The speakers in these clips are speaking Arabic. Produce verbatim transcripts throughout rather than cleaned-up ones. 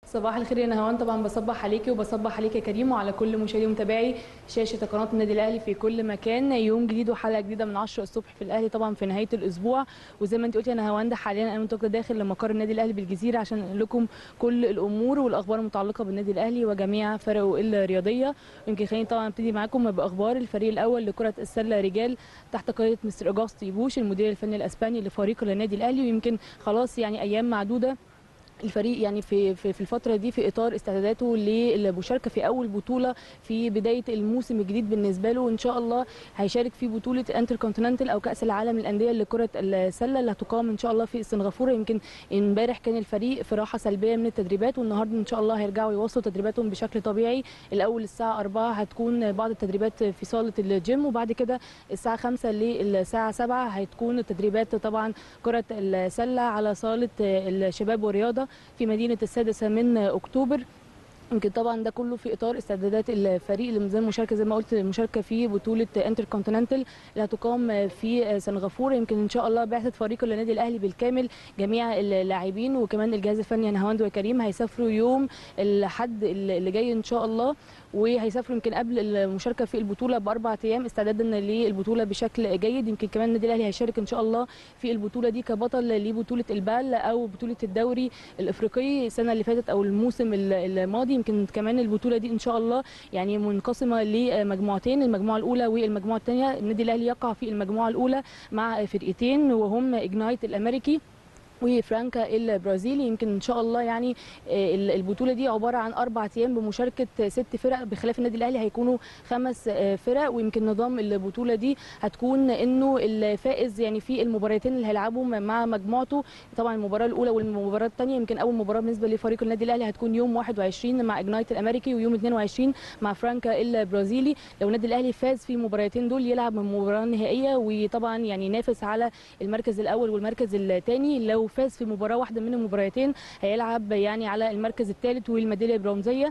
صباح الخير يا نهوان، طبعا بصبح عليكي وبصبح عليك يا كريم وعلى كل مشاهدي ومتابعي شاشه قناه النادي الاهلي في كل مكان. يوم جديد وحلقه جديده من عشرة الصبح في الاهلي، طبعا في نهايه الاسبوع. وزي ما انت قلتي يا نهوان، ده حاليا انا متواجده داخل مقر النادي الاهلي بالجزيره عشان اقول لكم كل الامور والاخبار المتعلقه بالنادي الاهلي وجميع فرقه الرياضيه. يمكن خليني طبعا ابتدي معاكم باخبار الفريق الاول لكره السله رجال تحت قياده مستر اجاستي بوش المدير الفني الاسباني لفريق النادي الاهلي. ويمكن خلاص يعني ايام معدوده الفريق يعني في في في الفتره دي في اطار استعداداته للمشاركه في اول بطوله في بدايه الموسم الجديد بالنسبه له، وان شاء الله هيشارك في بطوله انتر كونتيننتال او كاس العالم للانديه لكره السله اللي هتقام ان شاء الله في سنغافوره. يمكن امبارح كان الفريق في راحه سلبيه من التدريبات، والنهارده ان شاء الله هيرجعوا يواصلوا تدريباتهم بشكل طبيعي. الاول الساعه أربعة هتكون بعض التدريبات في صاله الجيم، وبعد كده الساعه خمسة للساعه سبعة هتكون تدريبات طبعا كره السله على صاله الشباب والرياضه في مدينة السادسة من أكتوبر. يمكن طبعا ده كله في اطار استعدادات الفريق للمشاركه زي ما قلت المشاركه في بطوله انتر كونتيننتال اللي هتقام في سنغافوره. يمكن ان شاء الله بعثه فريق النادي الاهلي بالكامل جميع اللاعبين وكمان الجهاز الفني نهاوند وكريم هيسافروا يوم الاحد اللي جاي ان شاء الله، وهيسافروا يمكن قبل المشاركه في البطوله باربع ايام استعدادا للبطوله بشكل جيد. يمكن كمان النادي الاهلي هيشارك ان شاء الله في البطوله دي كبطل لبطوله البال او بطوله الدوري الافريقي السنه اللي فاتت او الموسم الماضي. يمكن كمان البطوله دي ان شاء الله يعني منقسمه لمجموعتين، المجموعه الاولى والمجموعه الثانيه. النادي الاهلي يقع في المجموعه الاولى مع فرقتين وهم اجنايت الامريكي وفرانكا البرازيلي. يمكن ان شاء الله يعني البطوله دي عباره عن اربع ايام بمشاركه ست فرق، بخلاف النادي الاهلي هيكونوا خمس فرق. ويمكن نظام البطوله دي هتكون انه الفائز يعني في المباراتين اللي هيلعبهم مع مجموعته، طبعا المباراه الاولى والمباراه الثانيه. يمكن اول مباراه بالنسبه لفريق النادي الاهلي هتكون يوم واحد وعشرين مع اجنايت الامريكي ويوم اثنين وعشرين مع فرانكا البرازيلي. لو النادي الاهلي فاز في المباراتين دول يلعب من المباراه النهائيه وطبعا يعني ينافس على المركز الاول والمركز الثاني. لو فاز في مباراه واحده من المباراتين هيلعب يعني على المركز الثالث والميداليه البرونزيه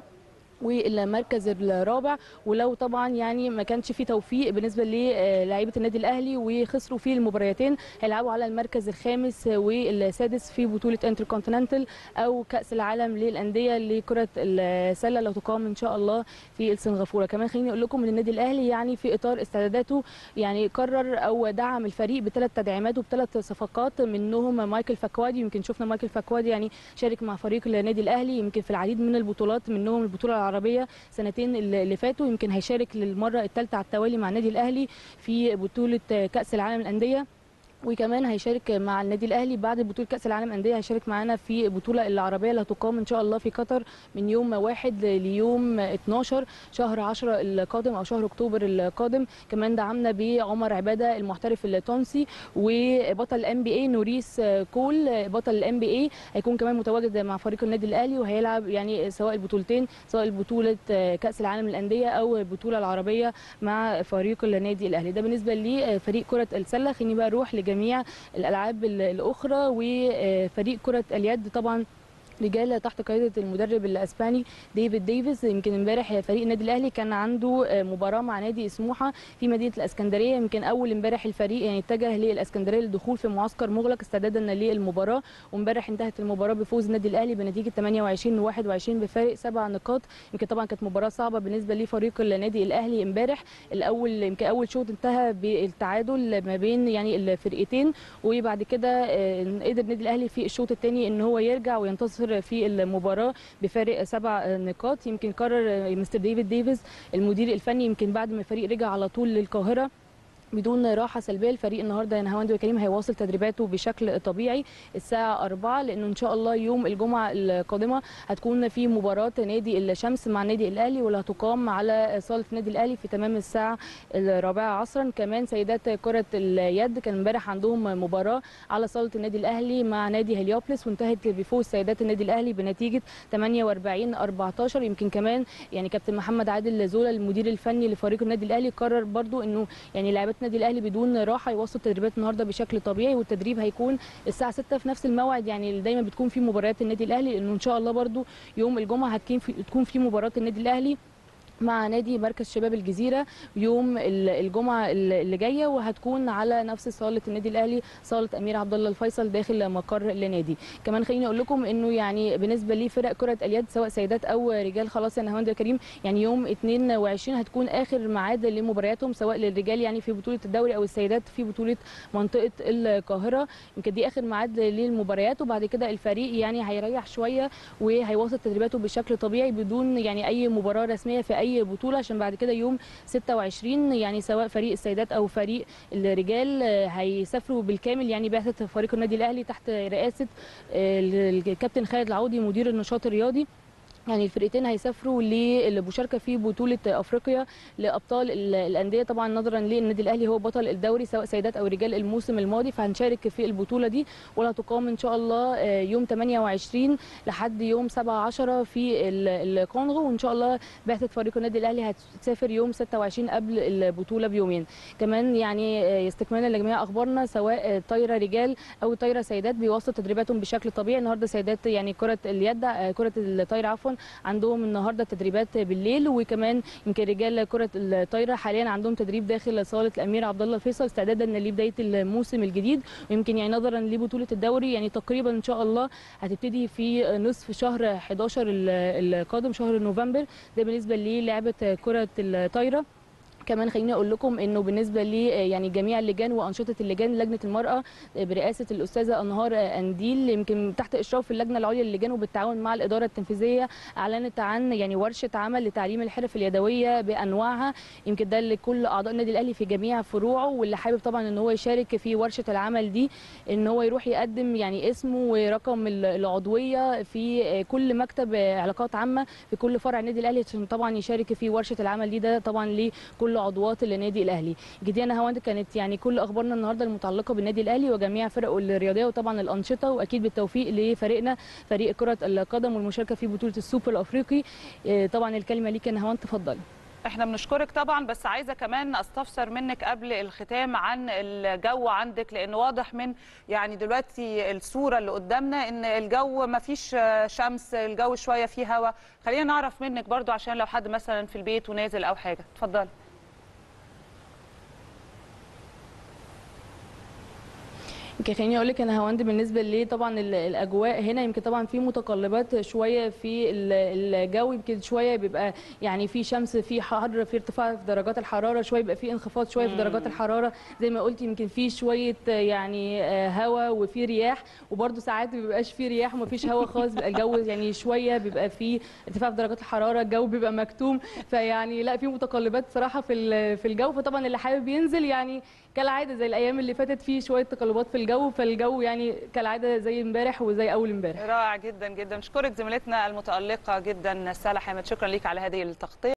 والمركز الرابع. ولو طبعا يعني ما كانش في توفيق بالنسبه للاعيبه النادي الاهلي وخسروا في المباراتين هيلعبوا على المركز الخامس والسادس في بطوله انتر كونتيننتال او كاس العالم للانديه لكره السله لو تقام ان شاء الله في سنغافوره. كمان خليني اقول لكم ان النادي الاهلي يعني في اطار استعداداته يعني قرر او دعم الفريق بثلاث تدعيمات وبثلاث صفقات، منهم مايكل فاكوادي. يمكن شفنا مايكل فاكوادي يعني شارك مع فريق النادي الاهلي يمكن في العديد من البطولات، منهم البطوله العربيه سنتين اللي فاتوا. يمكن هيشارك للمره الثالثه على التوالي مع النادي الاهلي في بطوله كاس العالم للانديه، وكمان هيشارك مع النادي الاهلي بعد بطوله كاس العالم انديه هيشارك معانا في البطوله العربيه اللي هتقام ان شاء الله في قطر من يوم واحد ليوم اتناشر شهر عشرة القادم او شهر اكتوبر القادم. كمان دعمنا بعمر عباده المحترف التونسي وبطل الام بي اي نوريس كول بطل الام بي اي هيكون كمان متواجد مع فريق النادي الاهلي وهيلعب يعني سواء البطولتين سواء بطوله كاس العالم للانديه او البطوله العربيه مع فريق النادي الاهلي. ده بالنسبه لفريق كره السله. خليني بقى اروح جميع الالعاب الاخرى. وفريق كره اليد طبعا رجال تحت قياده المدرب الاسباني ديفيد ديفيز. يمكن امبارح فريق النادي الاهلي كان عنده مباراه مع نادي سموحه في مدينه الاسكندريه. يمكن اول امبارح الفريق يعني اتجه للاسكندريه للدخول في معسكر مغلق استعدادا للمباراه، وامبارح انتهت المباراه بفوز النادي الاهلي بنتيجه ثمانية وعشرين لواحد وعشرين بفارق سبع نقاط. يمكن طبعا كانت مباراه صعبه بالنسبه لفريق النادي الاهلي امبارح. الاول يمكن اول شوط انتهى بالتعادل ما بين يعني الفرقتين، وبعد كده قدر النادي الاهلي في الشوط الثاني ان هو يرجع وينتصر في المباراه بفارق سبع نقاط. يمكن قرر مستر ديفيد ديفيز المدير الفني يمكن بعد ما الفريق رجع على طول للقاهره بدون راحه سلبيه. الفريق النهارده يا نهاوند وكريم هيواصل تدريباته بشكل طبيعي الساعه أربعة، لانه ان شاء الله يوم الجمعه القادمه هتكون في مباراه نادي الشمس مع النادي الاهلي واللي هتقام على صاله النادي الاهلي في تمام الساعه الرابعه عصرا. كمان سيدات كره اليد كان امبارح عندهم مباراه على صاله النادي الاهلي مع نادي هليوبلس وانتهت بفوز سيدات النادي الاهلي بنتيجه ثمانية وأربعين أربعتاشر. يمكن كمان يعني كابتن محمد عادل زولا المدير الفني لفريق النادي الاهلي قرر برضو انه يعني لاعبات النادي الاهلي بدون راحه يواصلوا تدريبات النهارده بشكل طبيعي، والتدريب هيكون الساعه ستة في نفس الموعد يعني اللي دايما بتكون فيه مباريات النادي الاهلي، لانه ان شاء الله برضو يوم الجمعه هتكون في تكون في مباراه النادي الاهلي مع نادي مركز شباب الجزيره يوم الجمعه اللي جايه، وهتكون على نفس صاله النادي الاهلي، صاله امير عبد الله الفيصل داخل مقر النادي. كمان خليني اقول لكم انه يعني بالنسبه لفرق كره اليد سواء سيدات او رجال، خلاص يا نهاوند يا كريم، يعني يوم اتنين وعشرين هتكون اخر ميعاد لمبارياتهم سواء للرجال يعني في بطوله الدوري او السيدات في بطوله منطقه القاهره. يمكن دي اخر ميعاد للمباريات، وبعد كده الفريق يعني هيريح شويه وهيواصل تدريباته بشكل طبيعي بدون يعني اي مباراه رسميه في اي بطوله، عشان بعد كده يوم ستة وعشرين يعني سواء فريق السيدات او فريق الرجال هيسافروا بالكامل، يعني بعثه فريق النادي الاهلي تحت رئاسه الكابتن خالد العوضي مدير النشاط الرياضي. يعني الفرقتين هيسافروا للمشاركه في بطوله افريقيا لابطال الانديه، طبعا نظرا للنادي الاهلي هو بطل الدوري سواء سيدات او رجال الموسم الماضي، فهنشارك في البطوله دي، ولا تقام ان شاء الله يوم ثمانية وعشرين لحد يوم سبعة عشر في الكونغو، وان شاء الله بعثه فريق النادي الاهلي هتسافر يوم ستة وعشرين قبل البطوله بيومين. كمان يعني استكمالا لجميع اخبارنا سواء طايره رجال او طايره سيدات بيواصلوا تدريباتهم بشكل طبيعي. النهارده سيدات يعني كره اليد كره الطايره عفوا عندهم النهارده تدريبات بالليل، وكمان يمكن رجال كره الطايره حاليا عندهم تدريب داخل صاله الامير عبد الله الفيصل استعدادا لبدايه الموسم الجديد. ويمكن يعني نظرا لبطوله الدوري يعني تقريبا ان شاء الله هتبتدي في نصف شهر احد عشر القادم شهر نوفمبر، ده بالنسبه للعبه كره الطايره. كمان خليني اقول لكم انه بالنسبه لي يعني جميع اللجان وانشطه اللجان، لجنه المراه برئاسه الاستاذه انهار انديل يمكن تحت اشراف اللجنه العليا للجان وبالتعاون مع الاداره التنفيذيه اعلنت عن يعني ورشه عمل لتعليم الحرف اليدويه بانواعها، يمكن ده لكل اعضاء النادي الاهلي في جميع فروعه، واللي حابب طبعا ان هو يشارك في ورشه العمل دي ان هو يروح يقدم يعني اسمه ورقم العضويه في كل مكتب علاقات عامه في كل فرع النادي الاهلي عشان طبعا يشارك في ورشه العمل دي، ده طبعا لكل عضوات النادي الاهلي. جديانا هواند كانت يعني كل اخبارنا النهارده المتعلقه بالنادي الاهلي وجميع فرقه الرياضيه وطبعا الانشطه، واكيد بالتوفيق لفريقنا فريق كره القدم والمشاركه في بطوله السوبر الافريقي. طبعا الكلمه ليك يا هواند، تفضلي. احنا بنشكرك طبعا، بس عايزه كمان استفسر منك قبل الختام عن الجو عندك، لان واضح من يعني دلوقتي الصوره اللي قدامنا ان الجو ما فيش شمس، الجو شويه فيه هواء. خلينا نعرف منك برضو عشان لو حد مثلا في البيت ونازل او حاجه. اتفضلي. يمكن خليني اقول لك انا هوند بالنسبه لي طبعا الاجواء هنا يمكن طبعا في متقلبات شويه في الجو، يمكن شويه بيبقى يعني في شمس في حر في ارتفاع في درجات الحراره، شويه بيبقى في انخفاض شويه في درجات الحراره زي ما قلت، يمكن في شويه يعني هواء وفي رياح، وبرده ساعات ما بيبقاش في رياح وما فيش هواء خالص، بيبقى الجو يعني شويه بيبقى في ارتفاع في درجات الحراره، الجو بيبقى مكتوم، فيعني لا في متقلبات صراحه في في الجو. فطبعا اللي حابب ينزل يعني كالعاده زي الايام اللي فاتت في شويه تقلبات في الجو، فالجو يعني كالعاده زي امبارح وزي اول امبارح. رائع جدا جدا. اشكرك زميلتنا المتالقه جدا سالة حامد، شكرا ليك على هذه التغطيه.